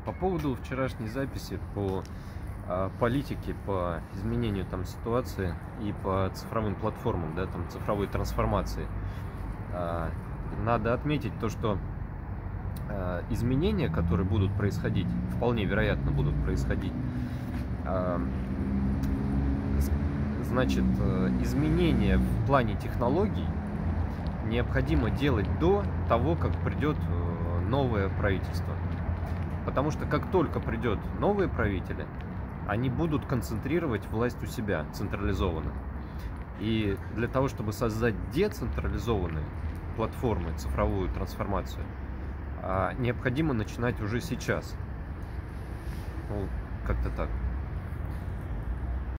По поводу вчерашней записи по политике, по изменению там ситуации и по цифровым платформам, да, там цифровой трансформации, надо отметить то, что изменения, которые будут происходить, вполне вероятно будут происходить, значит, изменения в плане технологий необходимо делать до того, как придет новое правительство. Потому что как только придет новые правители, они будут концентрировать власть у себя централизованно. И для того, чтобы создать децентрализованные платформы, цифровую трансформацию, необходимо начинать уже сейчас. Ну, как-то так.